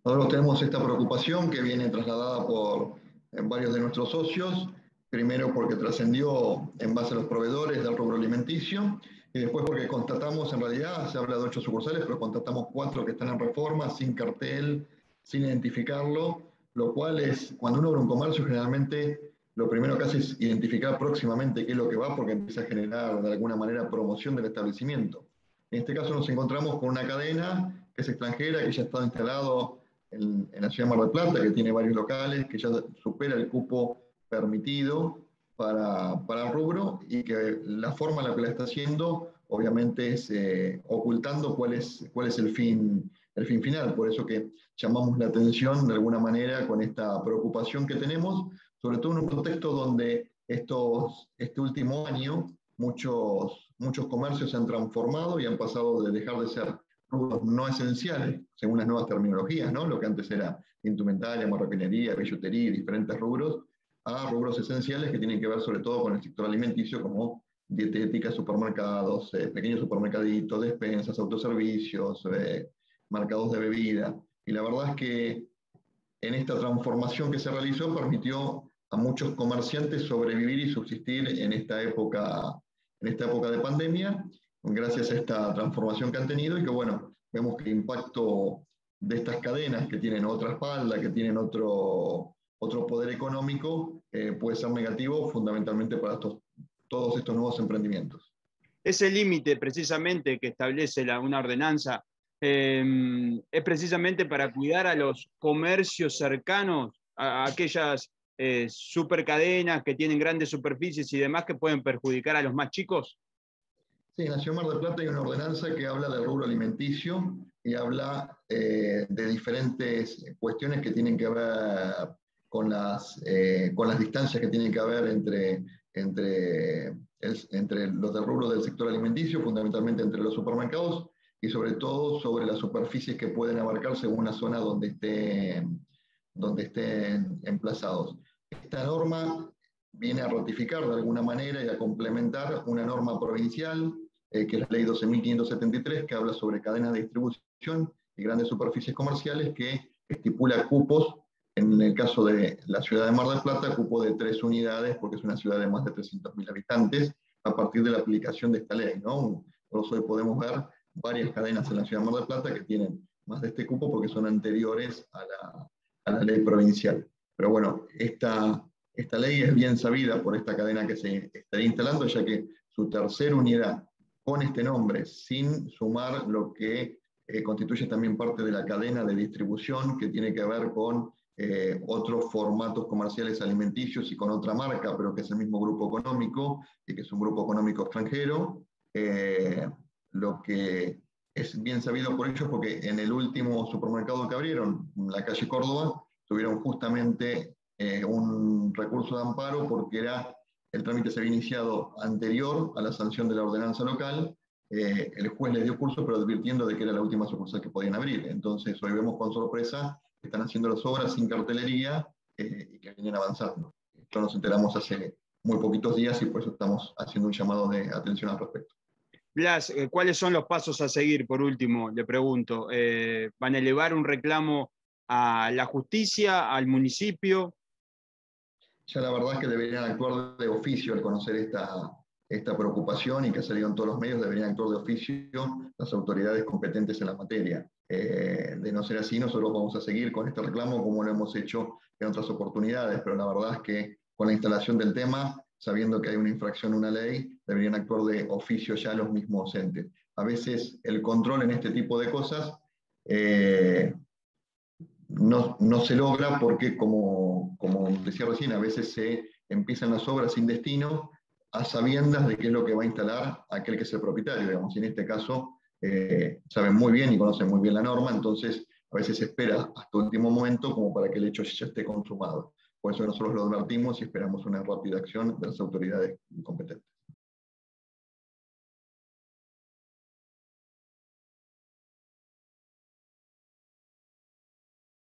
Nosotros tenemos esta preocupación que viene trasladada por varios de nuestros socios, primero porque trascendió en base a los proveedores del rubro alimenticio, y después porque constatamos, en realidad se habla de 8 sucursales, pero constatamos 4 que están en reforma, sin cartel, sin identificarlo, lo cual es, cuando uno abre un comercio, generalmente lo primero que hace es identificar próximamente qué es lo que va, porque empieza a generar de alguna manera promoción del establecimiento. En este caso nos encontramos con una cadena que es extranjera, que ya está instalado en la ciudad de Mar del Plata, que tiene varios locales, que ya supera el cupo permitido para el rubro, y que la forma en la que la está haciendo obviamente es ocultando cuál es el fin final. Por eso que llamamos la atención de alguna manera con esta preocupación que tenemos, sobre todo en un contexto donde este último año muchos comercios se han transformado y han pasado de dejar de ser rubros no esenciales, según las nuevas terminologías, ¿no? Lo que antes era indumentaria, marroquinería, billutería, diferentes rubros, a rubros esenciales que tienen que ver sobre todo con el sector alimenticio, como dietética, supermercados, pequeños supermercaditos, despensas, autoservicios, mercados de bebida. Y la verdad es que en esta transformación que se realizó permitió a muchos comerciantes sobrevivir y subsistir en esta época de pandemia, gracias a esta transformación que han tenido, y que bueno, vemos que el impacto de estas cadenas que tienen otra espalda, que tienen otro poder económico, puede ser negativo fundamentalmente para todos estos nuevos emprendimientos. Ese límite precisamente que establece una ordenanza es precisamente para cuidar a los comercios cercanos, a aquellas supercadenas que tienen grandes superficies y demás que pueden perjudicar a los más chicos. Sí, en la Ciudad de Mar del Plata hay una ordenanza que habla del rubro alimenticio y habla de diferentes cuestiones que tienen que ver con las distancias que tienen que haber entre los del rubro del sector alimenticio, fundamentalmente entre los supermercados, y sobre todo sobre las superficies que pueden abarcar según la zona donde estén emplazados. Esta norma viene a ratificar de alguna manera y a complementar una norma provincial, que es la ley 12.573, que habla sobre cadenas de distribución y grandes superficies comerciales, que estipula cupos, en el caso de la ciudad de Mar del Plata, cupo de 3 unidades, porque es una ciudad de más de 300.000 habitantes, a partir de la aplicación de esta ley, ¿no? Hoy podemos ver varias cadenas en la ciudad de Mar del Plata que tienen más de este cupo porque son anteriores a la ley provincial. Pero bueno, esta ley es bien sabida por esta cadena que se estaría instalando, ya que su tercera unidad con este nombre, sin sumar lo que constituye también parte de la cadena de distribución, que tiene que ver con otros formatos comerciales alimenticios y con otra marca, pero que es el mismo grupo económico y que es un grupo económico extranjero. Lo que es bien sabido por ellos, porque en el último supermercado que abrieron, en la calle Córdoba, tuvieron justamente un recurso de amparo porque el trámite se había iniciado anterior a la sanción de la ordenanza local. El juez les dio curso, pero advirtiendo de que era la última sucursal que podían abrir. Entonces hoy vemos con sorpresa que están haciendo las obras sin cartelería y que vienen avanzando. Esto nos enteramos hace muy poquitos días y por eso estamos haciendo un llamado de atención al respecto. Blas, ¿cuáles son los pasos a seguir? Por último, le pregunto. ¿Van a elevar un reclamo a la justicia, al municipio? Ya la verdad es que deberían actuar de oficio al conocer esta preocupación y que ha salido en todos los medios, deberían actuar de oficio las autoridades competentes en la materia. De no ser así, nosotros vamos a seguir con este reclamo como lo hemos hecho en otras oportunidades, pero la verdad es que con la instalación del tema, sabiendo que hay una infracción a una ley, deberían actuar de oficio ya los mismos entes. A veces el control en este tipo de cosas no se logra porque, como decía recién, a veces se empiezan las obras sin destino, a sabiendas de qué es lo que va a instalar aquel que es el propietario, digamos. Y en este caso saben muy bien y conocen muy bien la norma, entonces a veces se espera hasta último momento como para que el hecho ya esté consumado. Por eso nosotros lo advertimos y esperamos una rápida acción de las autoridades competentes.